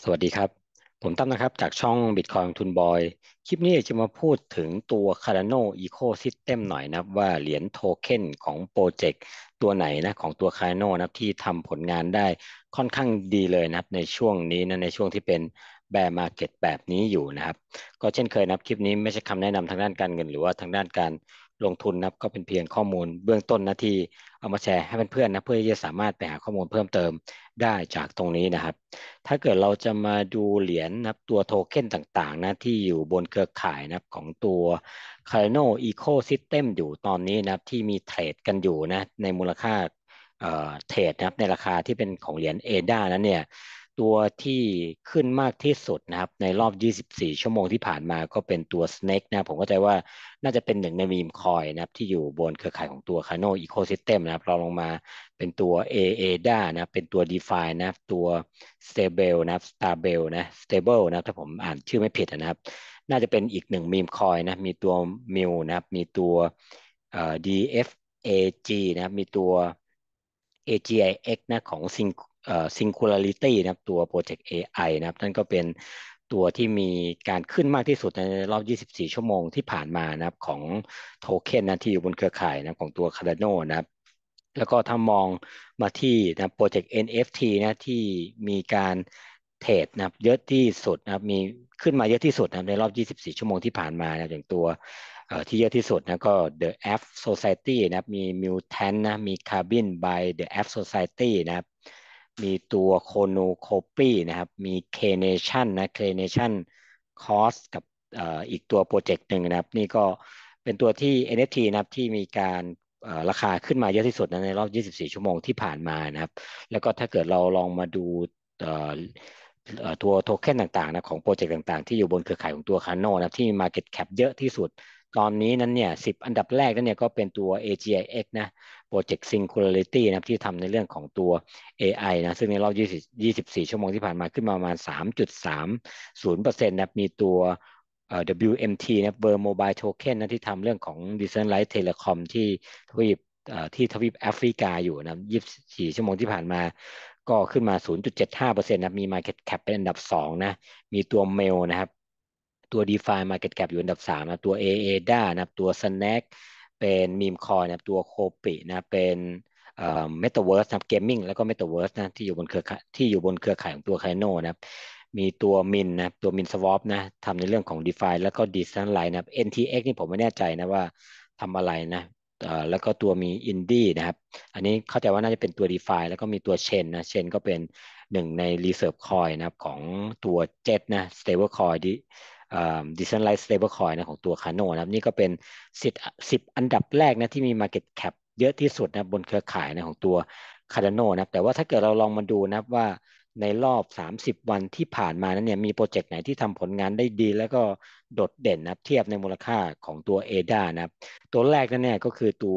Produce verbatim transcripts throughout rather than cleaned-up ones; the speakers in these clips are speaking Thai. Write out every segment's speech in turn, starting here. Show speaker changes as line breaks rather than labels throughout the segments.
สวัสดีครับผมตั้มนะครับจากช่อง Bitcoin ทุนบอยคลิปนี้จะมาพูดถึงตัว Cardano Ecosystem หน่อยนะครับว่าเหรียญโทเค็นของโปรเจกต์ตัวไหนนะของตัว Cardano นะครับที่ทำผลงานได้ค่อนข้างดีเลยนะครับในช่วงนี้นะในช่วงที่เป็น Bear Market แบบนี้อยู่นะครับก็เช่นเคยนะครับคลิปนี้ไม่ใช่คำแนะนำทางด้านการเงินหรือว่าทางด้านการลงทุนนะครับก็เป็นเพียงข้อมูลเบื้องต้นนะที่เอามาแชร์ให้เพื่อนๆนะเพื่อที่จะสามารถไปหาข้อมูลเพิ่มเติมได้จากตรงนี้นะครับ ถ้าเกิดเราจะมาดูเหรียญนับตัวโทเค็นต่างๆนะที่อยู่บนเครือข่ายนะครับของตัว Cardano Ecosystem อยู่ตอนนี้นะครับที่มีเทรดกันอยู่นะในมูลค่าเอ่อเทรดนะครับในราคาที่เป็นของเหรียญเอดานั้นเนี่ยตัวที่ขึ้นมากที่สุดนะครับในรอบ ยี่สิบสี่ ชั่วโมงที่ผ่านมาก็เป็นตัว Snake นะผมเข้าใจว่าน่าจะเป็นหนึ่งในมีมคอยนะครับที่อยู่บนเครือข่ายของตัว Cardano Ecosystem นะครับเราลงมาเป็นตัว A A D A นะเป็นตัว DeFi นะตัว Stable นะครับ Stable นะ Stable นะถ้าผมอ่านชื่อไม่ผิดนะครับน่าจะเป็นอีกหนึ่งมีมคอยนะมีตัว มิว นะครับมีตัวเอ่อ ดี เอฟ เอ จี นะครับมีตัว เอ จี ไอ เอ็กซ์ นะของ Sing เอ่อ Singularity นะครับตัวโปรเจกต์ เอ ไอ นะครับนั่นก็เป็นตัวที่มีการขึ้นมากที่สุดในรอบ ยี่สิบสี่ ชั่วโมงที่ผ่านมานะครับของโทเค็นนะที่อยู่บนเครือข่ายนะของตัว Cardano นะครับแล้วก็ถ้ามองมาที่นะโปรเจกต์ เอ็น เอฟ ที นะที่มีการเทรดนะครับเยอะที่สุดนะครับมีขึ้นมาเยอะที่สุดนะครับในรอบ ยี่สิบสี่ ชั่วโมงที่ผ่านมานะอย่างตัว เอ่อที่เยอะที่สุดนะก็ The App Society นะครับมี Mutant นะมี Carbon by The App Society นะครับมีตัว Chronocopy นะครับมี Knation นะ Knation Cos กับเอ่ออีกตัวโปรเจกต์หนึ่งนะครับนี่ก็เป็นตัวที่ เอ็น เอฟ ที นะครับที่มีการเอ่อราคาขึ้นมาเยอะที่สุดนะในรอบ ยี่สิบสี่ ชั่วโมงที่ผ่านมานะครับแล้วก็ถ้าเกิดเราลองมาดูเอ่อ เอ่อตัวโทเค็นต่างๆนะของโปรเจกต์ต่างๆที่อยู่บนเครือข่ายของตัวคาโนนะที่มี Market Cap เยอะที่สุดตอนนี้นั้นเนี่ยสิบอันดับแรกนั้นเนี่ยก็เป็นตัว เอ จี ไอ เอ็กซ์ นะโปรเจกต์ Singularity นะครับที่ทำในเรื่องของตัว เอ ไอ นะซึ่งในรอบ20 ยี่สิบสี่ ชั่วโมงที่ผ่านมาขึ้นมาประมาณสามจุดสามศูนย์เปอร์เซ็นต์นต์นะครับมีตัวเอ่อ ดับเบิลยู เอ็ม ที นะ World Mobile Token นะที่ทำเรื่องของ Decentralized Telecom ที่ทวีปเอ่อที่ทวีปแอฟริกาอยู่นะยี่สิบสี่ ชั่วโมงที่ผ่านมา ก็ขึ้นมา ศูนย์จุดเจ็ดห้าเปอร์เซ็นต์นต์นะครับมี Market Cap เป็นอันดับสองนะมีตัวเมลนะครับตัว DeFi Market Cap อยู่อันดับสามนะตัว เอ เอ ดี เอ นะครับตัว Snack เป็นมีมคอยนะครับตัวโคปินะเป็นเอ่อ Metaverse นะครับ Gaming แล้วก็ Metaverse นะที่อยู่บนเครือข่ายที่อยู่บนเครือข่ายของตัว Cardano นะครับมีตัวมินนะครับตัวมินสวอปนะทำในเรื่องของ DeFi แล้วก็ Decentralized นะครับ เอ็น ที เอ็กซ์ นี่ผมไม่แน่ใจนะว่าทำอะไรนะเอ่อแล้วก็ตัวมี Indie นะครับ อันนี้เข้าใจว่าน่าจะเป็นตัว DeFi แล้วก็มีตัว Chain นะ Chain ก็เป็นหนึ่งใน Reserve Coin นะครับของตัว Jet นะ Stable Coin ดิเอ่อ Decentralized Stable Coin นะของตัว Cardano นะครับนี่ก็เป็นสิบสิบอันดับแรกนะที่มี Market Cap เยอะที่สุดนะบนเครือข่ายนะของตัว Cardano นะครับแต่ว่าถ้าเกิดเราลองมาดูนะครับว่าในรอบสามสิบวันที่ผ่านมานั้นเนี่ยมีโปรเจกต์ไหนที่ทำผลงานได้ดีแล้วก็โดดเด่นนะครับเทียบในมูลค่าของตัว เอ ดี เอ นะครับตัวแรกนั่นเนี่ยก็คือตัว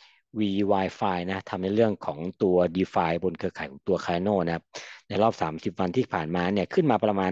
V-Wi-Fi นะทำในเรื่องของตัว DeFi บนเครือข่ายของตัว Cardano นะครับในรอบสามสิบวันที่ผ่านมาเนี่ยขึ้นมาประมาณ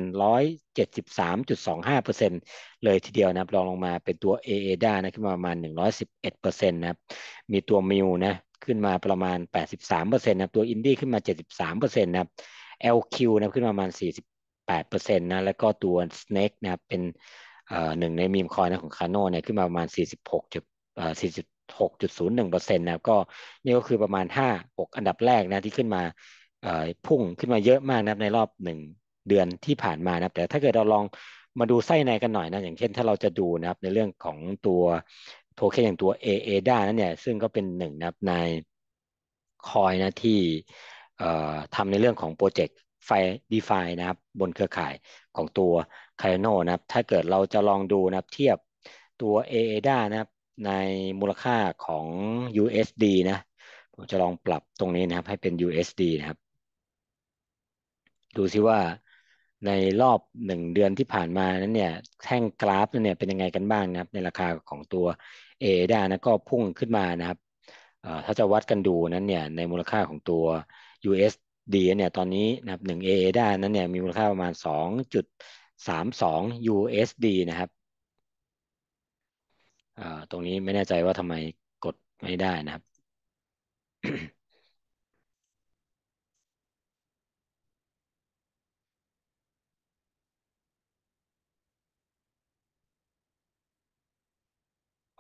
หนึ่งร้อยเจ็ดสิบสามจุดสองห้าเปอร์เซ็นต์เลยทีเดียวนะครับรองลงมาเป็นตัว เอ เอ ดี เอ นะขึ้นมาประมาณหนึ่งร้อยสิบเอ็ดเปอร์เซ็นต์นะครับมีตัว มิว นะขึ้นมาประมาณแปดสิบสามเปอร์เซ็นต์นะครับตัว Indie ขึ้นมาเจ็ดสิบสามเปอร์เซ็นต์นต์นะครับ แอล คิว นะขึ้นมาประมาณสี่สิบแปดเปอร์เซ็นต์นะแล้วก็ตัว Snake นะครับเป็นเอ่อหนึ่งในมีมคอยนะของ Cardano เนี่ยขึ้นมาประมาณสี่สิบหกจุดเอ่อสี่สิบหกจุดศูนย์หนึ่งเปอร์เซ็นต์นะครับก็นี่ก็คือประมาณห้าหกอันดับแรกนะที่ขึ้นมาเอ่อพุ่งขึ้นมาเยอะมากนะครับในรอบหนึ่งเดือนที่ผ่านมานะครับแต่ถ้าเกิดเราลองมาดูไส้ในกันหน่อยนะอย่างเช่นถ้าเราจะดูนะครับในเรื่องของตัวโทเค็นอย่างตัว เอ เอ ดี เอ นั้นเนี่ยซึ่งก็เป็นหนึ่งนะครับในคอยนะที่เอ่อทำในเรื่องของโปรเจกต์ไฟ DeFi นะครับบนเครือข่ายของตัว Cardano นะครับถ้าเกิดเราจะลองดูนะครับเทียบตัว เอ เอ ดี เอ นะครับในมูลค่าของ ยู เอส ดี นะผมจะลองปรับตรงนี้นะครับให้เป็น ยู เอส ดี นะครับดูซิว่าในรอบหนึ่งเดือนที่ผ่านมานั้นเนี่ยแท่งกราฟนั้นเนี่ยเป็นยังไงกันบ้างนะครับในราคาของตัว เอ เอ ดี เอ นะก็พุ่งขึ้นมานะครับเอ่อถ้าจะวัดกันดูนั้นเนี่ยในมูลค่าของตัว ยู เอส ดี เนี่ยตอนนี้นะครับหนึ่ง เอ เอ ดี เอ นั้นเนี่ยมีมูลค่าประมาณสองจุดสามสอง ยู เอส ดี นะครับเอ่อตรงนี้ไม่แน่ใจว่าทำไมกดไม่ได้นะครับ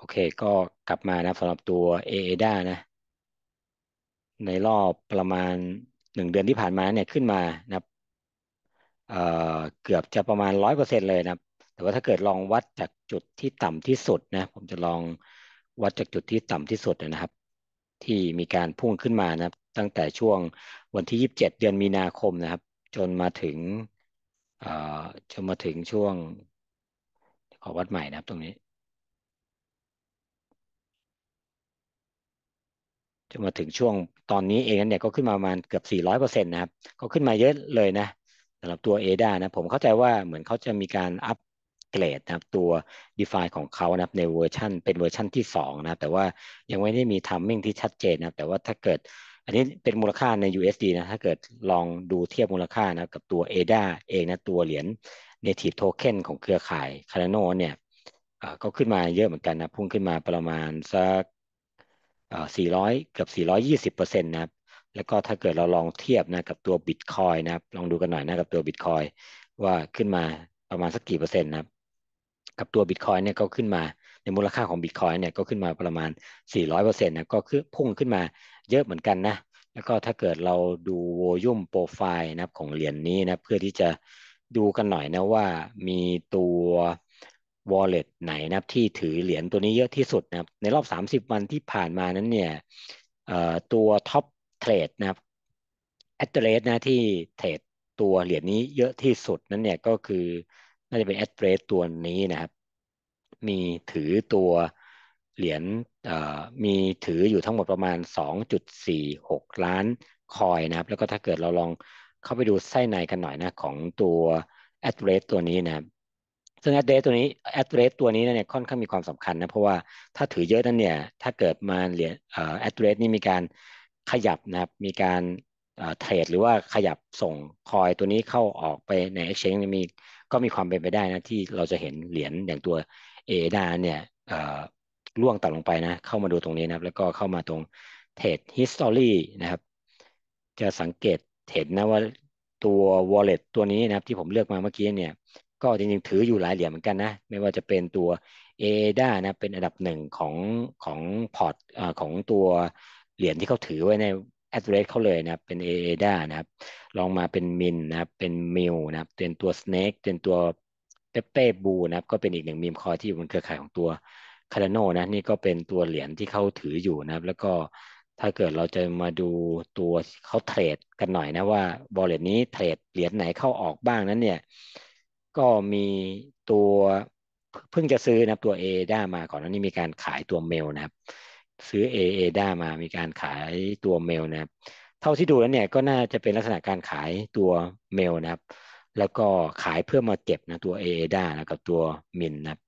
เคก็กลับมานะสำหรับตัว เอ เอ ดี เอ นะในรอบประมาณหนึ่งเดือนที่ผ่านมาเนี่ยขึ้นมานะครับเอ่อเกือบจะประมาณร้อยเปอร์เซ็นต์เลยนะครับแต่ว่าถ้าเกิดลองวัดจากจุดที่ต่ำที่สุดนะผมจะลองวัดจากจุดที่ต่ำที่สุดนะครับที่มีการพุ่งขึ้นมานะครับตั้งแต่ช่วงวันที่ยี่สิบเจ็ดเดือนมีนาคมนะครับจนมาถึงเอ่อจนมาถึงช่วงขอวัดใหม่นะครับตรงนี้ จนมาถึงช่วงตอนนี้เองเนี่ยก็ขึ้นมาประมาณเกือบสี่ร้อยเปอร์เซ็นต์นะครับก็ขึ้นมาเยอะเลยนะสำหรับตัว เอ ดี เอ นะผมเข้าใจว่าเหมือนเขาจะมีการอัปเกรดนะครับตัว ดีไฟ ของเขานะครับในเวอร์ชันเป็นเวอร์ชันที่สองนะครับแต่ว่ายังไม่ได้มีทัมมิ่งที่ชัดเจนนะครับแต่ว่าถ้าเกิดอันนี้เป็นมูลค่าใน ยู เอส ดี นะถ้าเกิดลองดูเทียบมูลค่านะกับตัว เอ ดี เอ เองนะตัวเหรียญ Native Token ของเครือข่าย Cardano เนี่ยเอ่อก็ขึ้นมาเยอะเหมือนกันนะพุ่งขึ้นมาประมาณสัก เอ่อสี่ร้อยเกือบสี่ร้อยยี่สิบเปอร์เซ็นต์นะครับแล้วก็ถ้าเกิดเราลองเทียบนะกับตัวบิตคอยนะครับลองดูกันหน่อยนะกับตัวบิตคอยว่าขึ้นมาประมาณสักกี่เปอร์เซ็นต์นะครับกับตัวบิตคอยเนี่ยก็ขึ้นมาในมูลค่าของบิตคอยเนี่ยก็ขึ้นมาประมาณสี่ร้อยเปอร์เซ็นต์นะก็คือพุ่งขึ้นมาเยอะเหมือนกันนะแล้วก็ถ้าเกิดเราดูโวลุ่มโปรไฟล์นะครับของเหรียญนี้นะเพื่อที่จะดูกันหน่อยนะว่ามีตัว wallet ไหนนะครับที่ถือเหรียญตัวนี้เยอะที่สุดนะครับในรอบสามสิบวันที่ผ่านมานั้นเนี่ยเอ่อตัวท็อปเทรดนะครับ address นะที่เทรดตัวเหรียญนี้เยอะที่สุดนั้นเนี่ยก็คือน่าจะเป็น address ตัวนี้นะครับมีถือตัวเหรียญเอ่อมีถืออยู่ทั้งหมดประมาณสองจุดสี่หกล้านคอยนะครับแล้วก็ถ้าเกิดเราลองเข้าไปดูไส้ในกันหน่อยนะของตัว address ตัวนี้นะครับซึ่ง address ตัวนี้ address ตัวนี้เนี่ยค่อนข้างมีความสำคัญนะเพราะว่าถ้าถือเยอะนั้นเนี่ยถ้าเกิดมาเหรียญเอ่อ address นี่มีการขยับนะครับมีการเอ่อเทรดหรือว่าขยับส่งคอยตัวนี้เข้าออกไปใน exchange เนี่ยมีก็มีความเป็นไปได้นะที่เราจะเห็นเหรียญอย่างตัว เอ ดาเนี่ยเอ่อร่วงต่ำลงไปนะเข้ามาดูตรงนี้นะครับแล้วก็เข้ามาตรงเทรด history นะครับจะสังเกตเห็นนะว่าตัว wallet ตัวนี้นะครับที่ผมเลือกมาเมื่อกี้เนี่ยก็จริงๆถืออยู่หลายเหรียญเหมือนกันนะไม่ว่าจะเป็นตัว เอ ดา นะเป็นอันดับหนึ่งของของพอร์ตเอ่อของตัวเหรียญที่เขาถือไว้ใน address เขาเลยนะครับเป็น เอ ดา นะครับลองมาเป็นมินนะครับเป็นมิวนะครับเป็นตัว snake เป็นตัว เปเป้บูนะครับก็เป็นอีกหนึ่งมีมคอยที่อยู่บนเครือข่ายของตัวคาร์ดานนะนี่ก็เป็นตัวเหรียญที่เขาถืออยู่นะครับแล้วก็ถ้าเกิดเราจะมาดูตัวเขาเทรดกันหน่อยนะว่าบอลเลตนี้เทรดเหรียญไหนเข้าออกบ้างนั้นเนี่ยก็มีตัวเพิ่งจะซื้อนะครับตัวเอด้ามาก่อนหน้านี้มีการขายตัวเมลนะครับซื้อเอเอด้ามามีการขายตัวเมลนะครับเท่าที่ดูแล้วเนี่ยก็น่าจะเป็นลักษณะการขายตัวเมลนะครับ แล้วก็ขายเพื่อมาเก็บนะตัว เอ เอ ดี เอ นะกับตัวมินนะ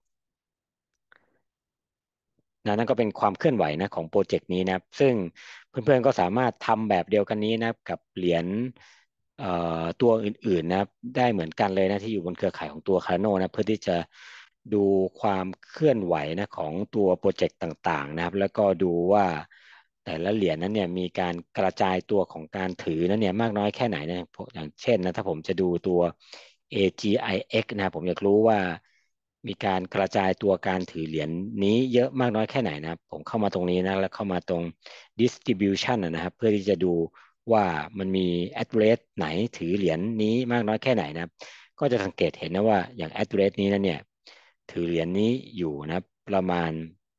นะนั่นก็เป็นความเคลื่อนไหวนะของโปรเจกต์นี้นะครับซึ่งเพื่อนๆก็สามารถทำแบบเดียวกันนี้นะครับกับเหรียญเอ่อตัวอื่นๆนะครับได้เหมือนกันเลยนะที่อยู่บนเครือข่ายของตัวคาร์โนนะเพื่อที่จะดูความเคลื่อนไหวนะของตัวโปรเจกต์ต่างๆนะครับแล้วก็ดูว่าแต่ละเหรียญนั้นเนี่ยมีการกระจายตัวของการถือนั้นเนี่ยมากน้อยแค่ไหนนะอย่างเช่นนะถ้าผมจะดูตัว เอ จี ไอ เอ็กซ์ นะครับผมอยากรู้ว่ามีการกระจายตัวการถือเหรียญนี้เยอะมากน้อยแค่ไหนนะครับผมเข้ามาตรงนี้นะแล้วเข้ามาตรง distribution นะนะครับเพื่อที่จะดูว่ามันมี address ไหนถือเหรียญนี้มากน้อยแค่ไหนนะครับก็จะสังเกตเห็นนะว่าอย่าง address นี้นะเนี่ยถือเหรียญนี้อยู่นะประมาณ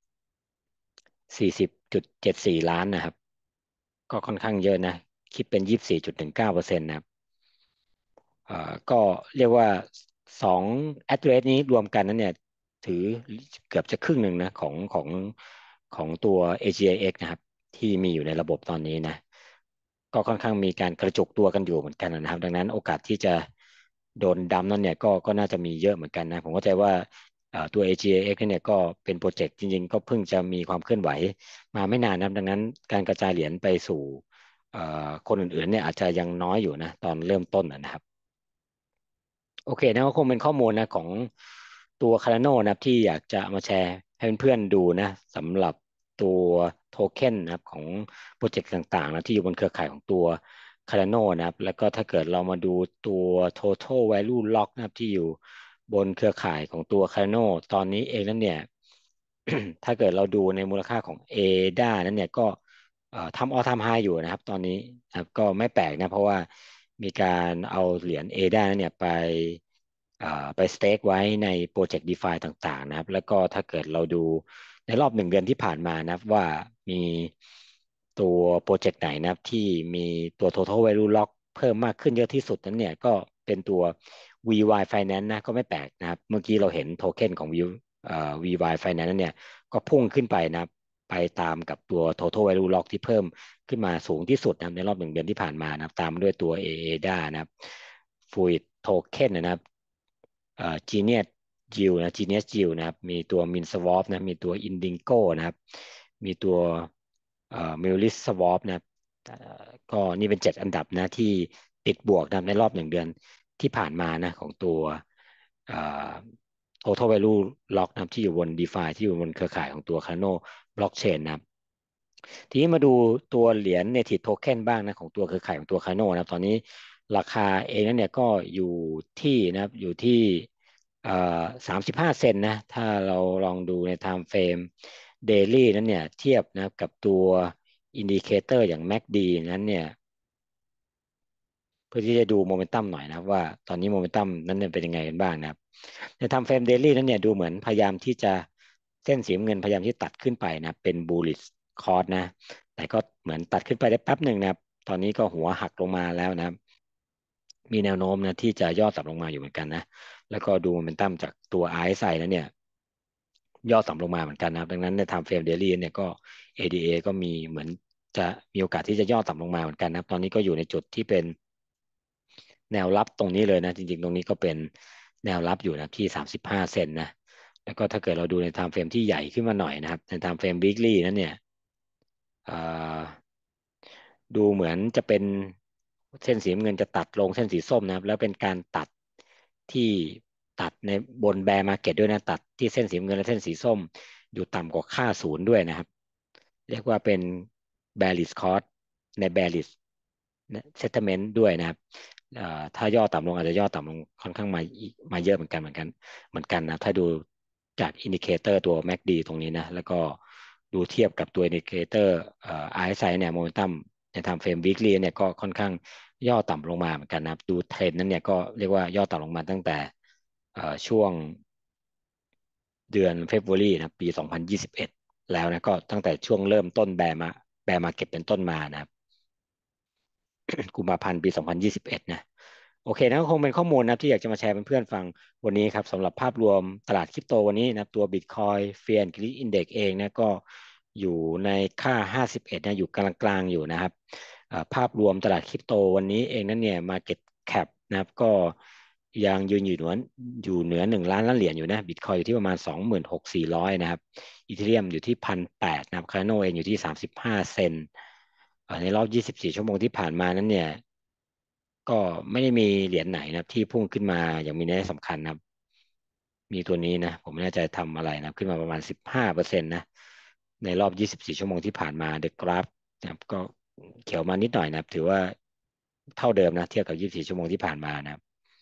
สี่สิบจุดเจ็ดสี่ล้านนะครับก็ค่อนข้างเยอะนะคิดเป็นยี่สิบสี่จุดหนึ่งเก้าเปอร์เซ็นต์นะครับ เอ่อก็เรียกว่าสอง address นี้รวมกันนั้นเนี่ยถือเกือบจะครึ่งหนึ่งนะของของของตัว เอ จี ไอ เอ็กซ์ นะครับที่มีอยู่ในระบบตอนนี้นะก็ค่อนข้างมีการกระจุกตัวกันอยู่เหมือนกันนะครับดังนั้นโอกาสที่จะโดนดัมนั่นเนี่ยก็ก็น่าจะมีเยอะเหมือนกันนะผมเข้าใจว่าเอ่อตัว เอ จี ไอ เอ็กซ์ เนี่ยก็เป็นโปรเจกต์จริงๆก็เพิ่งจะมีความเคลื่อนไหวมาไม่นานนะครับดังนั้นการกระจายเหรียญไปสู่เอ่อคนอื่นๆเนี่ยอาจจะยังน้อยอยู่นะตอนเริ่มต้นนะครับ โอเคนะก็คงเป็นข้อมูลนะของตัว Cardano นะครับที่อยากจะเอามาแชร์ให้เพื่อนๆดูนะสำหรับตัวโทเค็นนะครับของโปรเจกต์ต่างๆนะที่อยู่บนเครือข่ายของตัว Cardano นะครับแล้วก็ถ้าเกิดเรามาดูตัว Total Value Lock นะครับที่อยู่บนเครือข่ายของตัว Cardano ตอนนี้เองนั้นเนี่ยถ้าเกิดเราดูในมูลค่าของ เอ ดี เอ นั้นเนี่ยก็เอ่อทำ all time high อยู่นะครับตอนนี้นะครับก็ไม่แปลกนะเพราะว่ามีการเอาเหรียญ เอ ดี เอ นั้นเนี่ยไปเอ่อไปสเต็กไว้ในโปรเจกต์ ดีฟาย ต่างๆนะครับแล้วก็ถ้าเกิดเราดูในรอบหนึ่งเดือนที่ผ่านมานะครับว่ามีตัวโปรเจกต์ไหนนะครับที่มีตัว total value lock เพิ่มมากขึ้นเยอะที่สุดนั้นเนี่ยก็เป็นตัว วี วาย Finance นะก็ไม่แปลกนะครับเมื่อกี้เราเห็นโทเค็นของ V เอ่อ วี วาย Finance นั้นเนี่ยก็พุ่งขึ้นไปนะครับไปตามกับตัว total value lock ที่เพิ่มขึ้นมาสูงที่สุดนะครับในรอบหนึ่งเดือนที่ผ่านมานะครับตามด้วยตัว เอ เอ ดี เอ นะครับ Fluid Token นะครับเอ่อ Genius Yield นะ Genius Yield นะครับมีตัว MinSwap นะมีตัว Indigo นะครับมีตัวเอ่อ Mulis Swap นะครับเอ่อก็นี่เป็นเจ็ดอันดับนะที่ติดบวกนะในรอบหนึ่งเดือนที่ผ่านมานะของตัวเอ่อ Total Value Lock นะครับที่อยู่บน DeFi ที่อยู่บนเครือข่ายของตัว Cardano Blockchain นะครับทีนี้มาดูตัวเหรียญ Native Token บ้างนะของตัวเครือข่ายของตัว Cardano นะครับตอนนี้ราคาเองนั้นเนี่ยก็อยู่ที่นะครับอยู่ที่เอ่อสามสิบห้าเซนต์นะถ้าเราลองดูใน time frame daily นั้นเนี่ยเทียบนะครับกับตัวอินดิเคเตอร์อย่าง แอค ดี นั้นเนี่ย เพื่อที่จะดูโมเมนตัมหน่อยนะครับว่าตอนนี้โมเมนตัมนั้นเนี่ยเป็นยังไงกันบ้างนะครับในทำเฟรมเดลี่นั้นเนี่ยดูเหมือนพยายามที่จะเส้นสีน้ำเงินพยายามที่ตัดขึ้นไปนะเป็น bullish cross นะแต่ก็เหมือนตัดขึ้นไปได้แป๊บหนึ่งนะครับตอนนี้ก็หัวหักลงมาแล้วนะครับมีแนวโน้มนะที่จะย่อต่ำลงมาอยู่เหมือนกันนะแล้วก็ดูโมเมนตัมจากตัว อาร์ เอส ไอ แล้วเนี่ยย่อต่ำลงมาเหมือนกันนะครับดังนั้นใน time frame daily เนี่ยก็ เอ ดี เอ ก็มีเหมือนจะมีโอกาสที่จะย่อต่ำลงมาเหมือนกันนะครับตอนนี้ก็อยู่ในจุดที่เป็น แนวรับตรงนี้เลยนะจริงๆตรงนี้ก็เป็นแนวรับอยู่นะที่สามสิบห้าเซนนะแล้วก็ถ้าเกิดเราดูใน time frame ที่ใหญ่ขึ้นมาหน่อยนะครับใน time frame weekly นั้นเนี่ยเอ่อดูเหมือนจะเป็นเส้นสีน้ำเงินจะตัดลงเส้นสีส้มนะครับแล้วเป็นการตัดที่ตัดในบนแบร์มาร์เก็ตด้วยนะตัดที่เส้นสีน้ำเงินและเส้นสีส้มอยู่ต่ำกว่าค่าศูนย์ด้วยนะครับเรียกว่าเป็น bearish cross ใน bearish sentiment ด้วยนะครับเอ่อถ้าย่อต่ำลงอาจจะย่อต่ำลงค่อนข้างมาอีกมาเยอะเหมือนกันเหมือนกันเหมือนกันนะถ้าดูจากอินดิเคเตอร์ตัว แอค ดี ตรงนี้นะแล้วก็ดูเทียบกับตัวอินดิเคเตอร์เอ่อ อาร์ เอส ไอ เนี่ยโมเมนตัมในทำเฟรม weekly เนี่ยก็ค่อนข้างย่อต่ำลงมาเหมือนกันนะครับดูเทรนด์นั้นเนี่ยก็เรียกว่าย่อต่ำลงมาตั้งแต่เอ่อช่วงเดือนเฟบรุารีนะปีสองพันยี่สิบเอ็ดแล้วนะก็ตั้งแต่ช่วงเริ่มต้นแบร์มาแบร์มาเก็ตเป็นต้นมานะครับ กุมภาพันธ์ปีสองพันยี่สิบเอ็ดนะโอเคนะก็คงเป็นข้อมูลนะที่อยากจะมาแชร์เพื่อนๆฟังวันนี้ครับสำหรับภาพรวมตลาดคริปโตวันนี้นะตัว Bitcoin Fear and Greed Index เองนะก็อยู่ในค่าห้าสิบเอ็ดนะอยู่กลางๆอยู่นะครับภาพรวมตลาดคริปโตวันนี้เองนั้นเนี่ย Market Cap นะครับก็ยังยืนอยู่เหนืออยู่เหนือหนึ่งล้านล้านเหรียญอยู่นะบิตคอยอยู่ที่ประมาณสองหมื่นหกสี่ร้อยนะครับอีเธเรียมอยู่ที่พันแปดนะครับคาร์โนเองอยู่ที่สามสิบห้าเซน ในรอบยี่สิบสี่ชั่วโมงที่ผ่านมานั้นเนี่ยก็ไม่ได้มีเหรียญไหนนะครับที่พุ่งขึ้นมาอย่างมีนัยสำคัญนะครับมีตัวนี้นะผมไม่แน่ใจทำอะไรนะขึ้นมาประมาณสิบห้าเปอร์เซ็นต์นะในรอบยี่สิบสี่ชั่วโมงที่ผ่านมาเดอะกราฟนะครับก็เขียวมานิดหน่อยนะครับถือว่าเท่าเดิมนะเทียบกับยี่สิบสี่ชั่วโมงที่ผ่านมานะครับ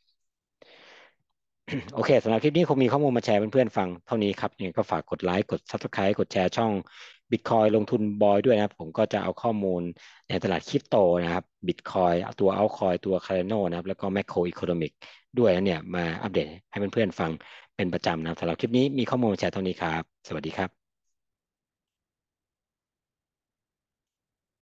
โอเคสำหรับคลิปนี้คงมีข้อมูลมาแชร์เพื่อนๆฟังเท่านี้ครับยังไงก็ฝากกดไลค์กด ซับสไครบ์ กดแชร์ช่อง Bitcoin ลงทุนบอยด้วยนะครับผมก็จะเอาข้อมูลในตลาดคริปโตนะครับ Bitcoin ตัว Altcoin ตัว Cardano นะครับแล้วก็ Macro Economic ด้วยนะเนี่ยมาอัปเดตให้เพื่อนๆฟังเป็นประจำนะครับสำหรับคลิปนี้มีข้อมูลมาแชร์เท่านี้ครับสวัสดีครับ